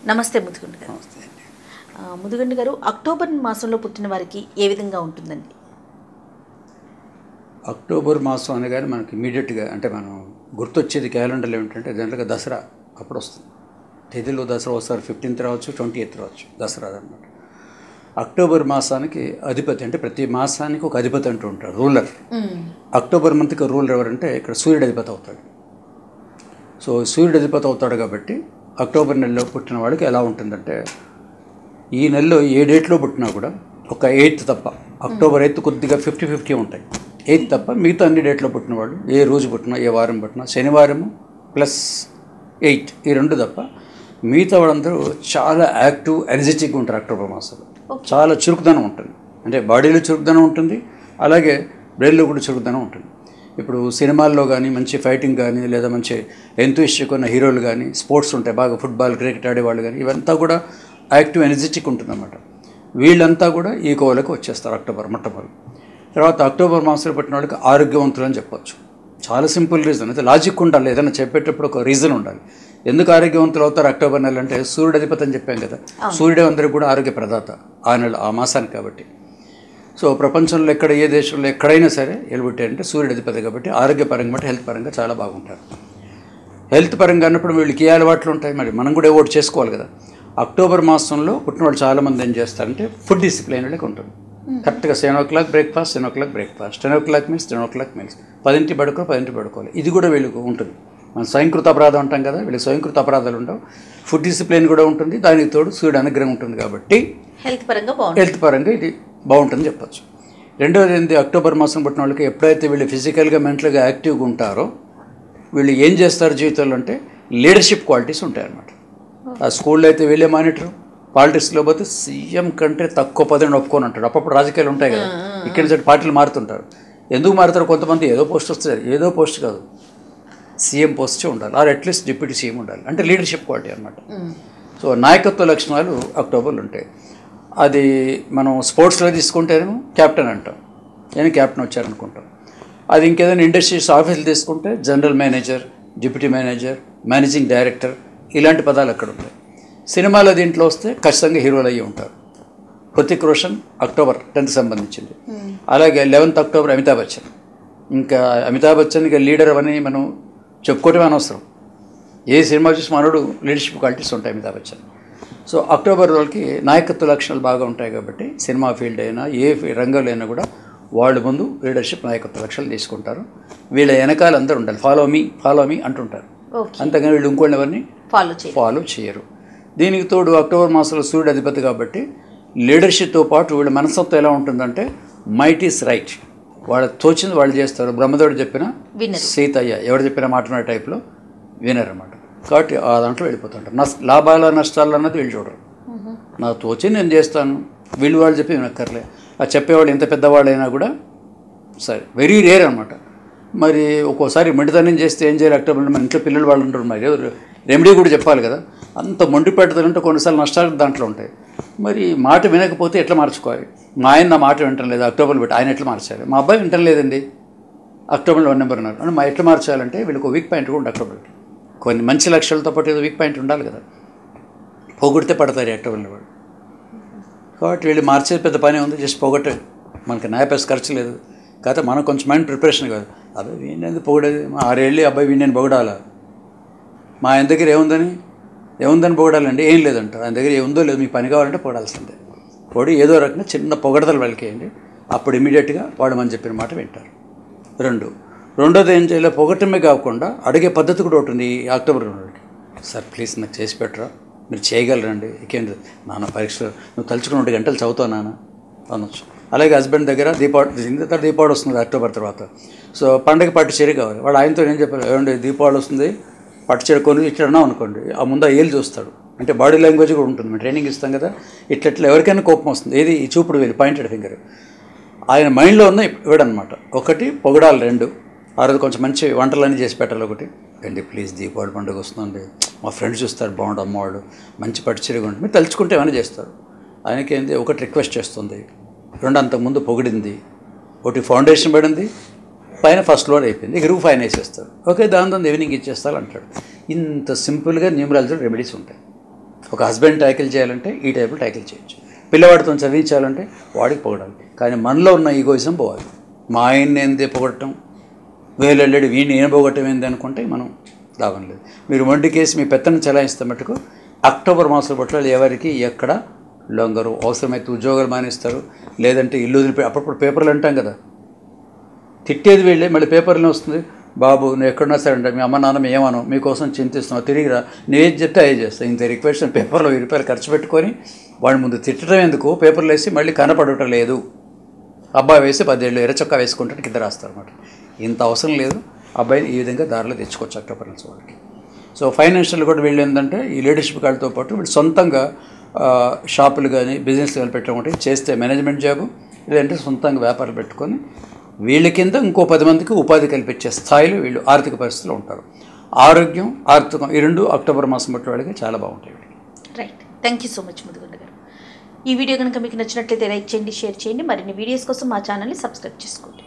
నమస్తే ముదిగొండ గారు. ముదిగొండ గారు, అక్టోబర్ మాసంలో పుట్టిన వారికి ఏ విధంగా ఉంటుందండి? అక్టోబర్ మాసం అనగానే మనకి ఇమీడియట్గా అంటే మనం గుర్తొచ్చేది క్యాలెండర్లో ఏమిటంటే జనరల్గా దసరా అప్పుడు వస్తుంది. తేదీలో దసరా వస్తారు, 15th రావచ్చు, 20th రావచ్చు, దసరా అనమాట. అక్టోబర్ మాసానికి అధిపతి అంటే ప్రతి మాసానికి ఒక అధిపతి అంటూ ఉంటాడు, రూలర్. అక్టోబర్ మంత్కి రూలర్ ఎవరంటే ఇక్కడ సూర్యుడు అధిపతి అవుతాడు. సో సూర్యుడు అధిపతి అవుతాడు కాబట్టి అక్టోబర్ నెలలో పుట్టిన వాడికి ఎలా ఉంటుందంటే, ఈ నెలలో ఏ డేట్లో పుట్టినా కూడా ఒక 8th తప్ప, అక్టోబర్ 8th కొద్దిగా 50-50 ఉంటాయి. 8th తప్ప మిగతా అన్ని డేట్లో పుట్టిన వాడు, ఏ రోజు పుట్టినా ఏ వారం పుట్టినా, శనివారము +8 ఈ రెండు తప్ప మిగతా వాళ్ళందరూ చాలా యాక్టివ్ ఎనర్జెటిక్గా ఉంటారు. అక్టోబర్ మాసంలో చాలా చురుకుదనం ఉంటుంది, అంటే బాడీలో చురుకుదనం ఉంటుంది, అలాగే బ్రెయిన్లో కూడా చురుకుదనం ఉంటుంది. ఇప్పుడు సినిమాల్లో కానీ మంచి ఫైటింగ్ కానీ లేదా మంచి ఎంతూయిస్టిక్ ఉన్న హీరోలు కానీ, స్పోర్ట్స్ ఉంటాయి బాగా, ఫుట్బాల్ క్రికెట్ ఆడేవాళ్ళు కానీ, ఇవంతా కూడా యాక్టివ్ ఎనర్జెటిక్ ఉంటుందన్నమాట. వీళ్ళంతా కూడా ఈ కోవలకు వచ్చేస్తారు అక్టోబర్ మొట్టమొదటి. తర్వాత అక్టోబర్ మాసంలో పుట్టిన వాళ్ళకి ఆరోగ్యవంతులు అని చెప్పవచ్చు. చాలా సింపుల్ రీజన్, అయితే లాజిక్ ఉండాలి, ఏదైనా చెప్పేటప్పుడు ఒక రీజన్ ఉండాలి. ఎందుకు ఆరోగ్యవంతులు అవుతారు అక్టోబర్ నెల అంటే, సూర్యుడు అధిపతి అని చెప్పాం కదా, సూర్యుడే అందరికీ కూడా ఆరోగ్య ప్రదాత ఆ నెల ఆ మాసానికి కాబట్టి. సో ప్రపంచంలో ఎక్కడ ఏ దేశంలో ఎక్కడైనా సరే ఎలుబుట్టే అంటే సూర్యుడు అధిపతి కాబట్టి ఆరోగ్యపరంగా బట్టి హెల్త్ పరంగా చాలా బాగుంటారు. హెల్త్ పరంగా అన్నప్పుడు వీళ్ళకి ఏ అలవాట్లు ఉంటాయి, మరి మనం కూడా ఓటు చేసుకోవాలి కదా. అక్టోబర్ మాసంలో పుట్టిన వాళ్ళు చాలామంది ఏం చేస్తారంటే ఫుడ్ డిసిప్లైన్ వాళ్ళకి ఉంటుంది. కరెక్ట్గా 7 o'clock breakfast, 10 o'clock breakfast, 10 o'clock meals, 10 o'clock meals, 10ంటికి పడుకోవాలి, 10ంటికి పడుకోవాలి. ఇది కూడా వీళ్ళకు ఉంటుంది. మనం స్వయంకృత అపరాధం అంటాం కదా, వీళ్ళకి స్వయంకృత అపరాధాలు ఉండవు. ఫుడ్ డిసిప్లైన్ కూడా ఉంటుంది, దానికి తోడు సూర్యుడు అనుగ్రహం ఉంటుంది కాబట్టి హెల్త్ పరంగా ఇది బాగుంటుంది చెప్పచ్చు. రెండవది ఏంటి, అక్టోబర్ మాసం పుట్టిన వాళ్ళకి ఎప్పుడైతే వీళ్ళు ఫిజికల్గా మెంటల్గా యాక్టివ్గా ఉంటారో వీళ్ళు ఏం చేస్తారు జీవితంలో అంటే లీడర్షిప్ క్వాలిటీస్ ఉంటాయన్నమాట. ఆ స్కూల్లో అయితే వీళ్ళే మానిటర్, పాలిటిక్స్లో పోతే సీఎం కంటే తక్కువ పదవిని ఒప్పుకొని ఉంటాడు. అప్పుడు రాజకీయాలు ఉంటాయి కదా, ఇక్కడి నుంచి పార్టీలు మారుతుంటారు. ఎందుకు మారుతారు, కొంతమంది ఏదో పోస్ట్ వస్తుంది, ఏదో పోస్ట్ కాదు, సీఎం పోస్టే ఉండాలి, ఆర్ అట్లీస్ట్ డిప్యూటీ సీఎం ఉండాలి, అంటే లీడర్షిప్ క్వాలిటీ అనమాట. సో నాయకత్వ లక్షణాలు అక్టోబర్లో ఉంటాయి. అది మనం స్పోర్ట్స్లో తీసుకుంటేనేమో క్యాప్టెన్ అంటాం, నేను క్యాప్టెన్ వచ్చారనుకుంటాం. అది ఇంకేదైనా ఇండస్ట్రీస్ ఆఫీసులు తీసుకుంటే general manager, deputy manager, managing director, ఇలాంటి పదాలు అక్కడ ఉంటాయి. సినిమాలో దీంట్లో వస్తే ఖచ్చితంగా హీరోలు అయ్యి ఉంటారు. హృతిక్ రోషన్ అక్టోబర్ 10th సంబంధించింది. అలాగే 11th అక్టోబర్ అమితాబ్ బచ్చన్. ఇంకా అమితాబ్ బచ్చన్ ఇక లీడర్ అని మనం చెప్పుకోవటమే అనవసరం, ఏ సినిమా చూసి మనోడు లీడర్షిప్ క్వాలిటీస్ ఉంటాయి అమితాబ్ బచ్చన్. సో అక్టోబర్ వాళ్ళకి నాయకత్వ లక్షణాలు బాగా ఉంటాయి కాబట్టి సినిమా ఫీల్డ్ అయినా ఏ రంగంలో అయినా కూడా వాళ్ళు ముందు లీడర్షిప్ నాయకత్వ లక్షణాలు తీసుకుంటారు. వీళ్ళ వెనకాల అందరూ ఉండాలి, ఫాలో మీ అంటుంటారు, అంతగాని వీళ్ళు ఇంకోళ్ళని ఎవరిని ఫాలో చేయరు. దీనికి తోడు అక్టోబర్ మాసంలో సూర్యుడు అధిపతి కాబట్టి లీడర్షిప్తో పాటు వీళ్ళ మనస్తత్వం ఎలా ఉంటుందంటే మైట్ ఈస్ రైట్, వాళ్ళకి తోచింది వాళ్ళు చేస్తారు. బ్రహ్మదేవుడు చెప్పిన సీతయ్య, ఎవరు చెప్పిన మాట టైప్లో వినర్ అన్నమాట. కాబట్టి ఆ దాంట్లో వెళ్ళిపోతుంటారు. లాభాల నష్టాలు అన్నది వీళ్ళు చూడరు, నాకు తోచి నేను చేస్తాను, వీళ్ళు వాళ్ళు చెప్పి వినక్కర్లే. ఆ చెప్పేవాళ్ళు ఎంత పెద్దవాళ్ళైనా కూడా సరే, వెరీ రేర్ అనమాట. మరి ఒక్కోసారి మొండితనం చేస్తే ఏం చేయాలి, అక్టోబర్ మన ఇంట్లో పిల్లలు వాళ్ళు ఉంటారు, మరి రెమెడీ కూడా చెప్పాలి కదా. అంత మొండి పెడతారంటే కొన్నిసార్లు నష్టాలు దాంట్లో ఉంటాయి. మరి మాట వినకపోతే ఎట్లా మార్చుకోవాలి? మా ఆయన నా మాట వింటం లేదు, అక్టోబర్లో పెట్టి ఆయన ఎట్లా మార్చాలి? మా అబ్బాయి వింటం లేదండి, అక్టోబర్లో 1 నెంబర్ ఉన్నారు అని మా ఎట్లా మార్చాలంటే వీళ్ళకి వీక్ పాయింట్ కూడా అక్టోబర్. కొన్ని మంచి లక్షలతో పాటు ఏదో వీక్ పాయింట్ ఉండాలి కదా, పొగిడితే పడతారు అక్టోబర్లో వాడు. కాబట్టి వీళ్ళు మార్చేది పెద్ద పని ఉంది, జస్ట్ పొగట్టే, మనకి న్యాయపేస్ ఖర్చు లేదు. కాకపోతే మనం కొంచెం మైండ్ ప్రిపరేషన్ కాదు, అబ్బాయి వీణేది పొగడేది, మా 6 ఏళ్ళు అబ్బాయి వీణని పొగడాలా, మా ఆయన దగ్గర ఏముందని పొగడాలండి, ఏం లేదంట, ఆయన దగ్గర ఏముందో లేదు, మీకు పని కావాలంటే పొగడాల్సిందే. పొడి ఏదో రకంగా చిన్న పొగడతలు వాళ్ళకేయండి, అప్పుడు ఇమీడియట్గా వాడు మనం చెప్పిన మాట వింటారు. రెండోది ఏం చేయాలి, పొగటమే కాకుండా అడిగే పద్ధతి కూడా ఉంటుంది. ఈ అక్టోబర్ 2 సార్ ప్లీజ్ నాకు చేసి పెట్టరా, మీరు చేయగలరండి, ఇంకేంటి నాన్న పరీక్ష నువ్వు తలుచుకుని 2 గంటలు చదువుతావు నాన్న అనొచ్చు. అలాగే హస్బెండ్ దగ్గర దీపావళి వస్తుంది అక్టోబర్ తర్వాత, సో పండగ పట్టు చీర కావాలి, వాడు ఆయనతో ఏం చెప్పాలి, ఏమండి దీపావళి వస్తుంది పట్టు చీర కొని ఇట్లా అనుకోండి, ఆ ముందు ఏళ్ళు చూస్తాడు, అంటే బాడీ లాంగ్వేజ్ కూడా ఉంటుంది, మేము ట్రైనింగ్ ఇస్తాం కదా. ఇట్లా ఎవరికైనా కోపం వస్తుంది, ఏది ఈ చూపుడు వేలు పాయింటెడ్ ఫింగర్, ఆయన మైండ్లో ఉన్న ఇవ్వడనమాట. ఒకటి పొగడాలి, 2 ఆ రోజు కొంచెం మంచి వంటలన్నీ చేసి పెట్టాలి. ఒకటి అండి ప్లీజ్ దీపావళి పండుగ వస్తుందండి, మా ఫ్రెండ్స్ చూస్తారు బాగుండు అమ్మవాడు మంచి పట్టు చీరగా ఉంటుంది, మీరు తలుచుకుంటే ఏమైనా చేస్తారు. ఆయనకేంది, ఒకటి రిక్వెస్ట్ చేస్తుంది, 2 అంతకుముందు పొగిడింది, ఒకటి ఫౌండేషన్ పడింది, పైన ఫస్ట్ ఫ్లోర్ అయిపోయింది, ఇక రూఫ్ ఆయన వేసేస్తారు, ఓకే దాని ఈవినింగ్ ఇచ్చేస్తారు అంటాడు. ఇంత సింపుల్గా న్యూమరాలజీ రెమెడీస్ ఉంటాయి. ఒక హస్బెండ్ ట్యాకిల్ చేయాలంటే ఈ టైపులో ట్యాకిల్ చేయొచ్చు, పిల్లవాడితో చదివించాలంటే వాడికి పొగడాలి. కానీ మనలో ఉన్న ఈగోయిజం పోవాలి. మా ఆయన్ని ఏంది పొగడటం, వేలెళ్ళడి వీడిని ఏం పొగట్టం ఏంది అనుకుంటే మనం లాభం లేదు. మీరు మొండి కేసు మీ పెత్తను చెలాయిస్తే మటుకు అక్టోబర్ మాసం పట్ల ఎవరికి ఎక్కడ లొంగరు. అవసరమైతే ఉద్యోగాలు మానేస్తారు, లేదంటే ఇల్లు వదిలిపోయి. అప్పుడప్పుడు పేపర్లు అంటాం కదా, తిట్టేది వెళ్ళే మళ్ళీ పేపర్లో వస్తుంది, బాబు నువ్వు ఎక్కడున్నా సరే అంటే మీ అమ్మ నాన్న ఏమను మీకోసం చింతిస్తున్నావు, తిరిగిరా నువ్వేది చెప్తే అదే చేస్తావు. ఇంత రిక్వెస్ట్ పేపర్లో 1000 రూపాయలు ఖర్చు పెట్టుకొని వాడి ముందు తిట్టడం ఎందుకు, పేపర్లు వేసి మళ్ళీ కనపడటం లేదు. అబ్బాయి వేసి 10 ఏళ్ళు ఎర్రచొక్కా వేసుకుంటే కింద రాస్తారు అన్నమాట. ఇంత అవసరం లేదు. అబ్బాయిని ఈ విధంగా దారిలో తెచ్చుకోవచ్చు అక్టోబర్ నుంచి వాళ్ళకి. సో ఫైనాన్షియల్ కూడా వీళ్ళు ఏంటంటే ఈ లీడర్షిప్ కార్డుతో పాటు వీళ్ళు సొంతంగా షాపులు కానీ బిజినెస్ కానీ పెట్టడం చేస్తే మేనేజ్మెంట్ జాబు, లేదంటే సొంతంగా వ్యాపారాలు పెట్టుకొని వీళ్ళ కింద ఇంకో 10 మందికి ఉపాధి కల్పించే స్థాయిలో వీళ్ళు ఆర్థిక పరిస్థితులు ఉంటారు. ఆరోగ్యం, ఆర్థికం ఈ రెండు అక్టోబర్ మాసం బట్టి వాళ్ళకి చాలా బాగుంటాయి. Right, thank you so much Mudugonda గారు. ఈ వీడియో కనుక మీకు నచ్చినట్లయితే లైక్ చేయండి, షేర్ చేయండి. మరిన్ని వీడియోస్ కోసం మా ఛానల్ని సబ్స్క్రైబ్ చేసుకోండి.